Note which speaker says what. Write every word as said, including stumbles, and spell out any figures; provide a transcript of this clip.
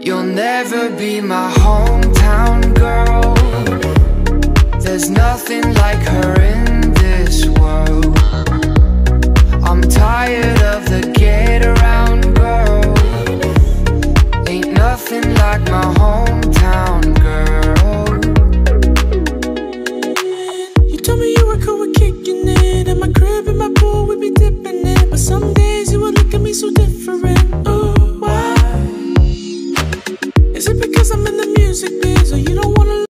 Speaker 1: You'll never be my hometown girl. There's nothing like her in this world. I'm tired of the get around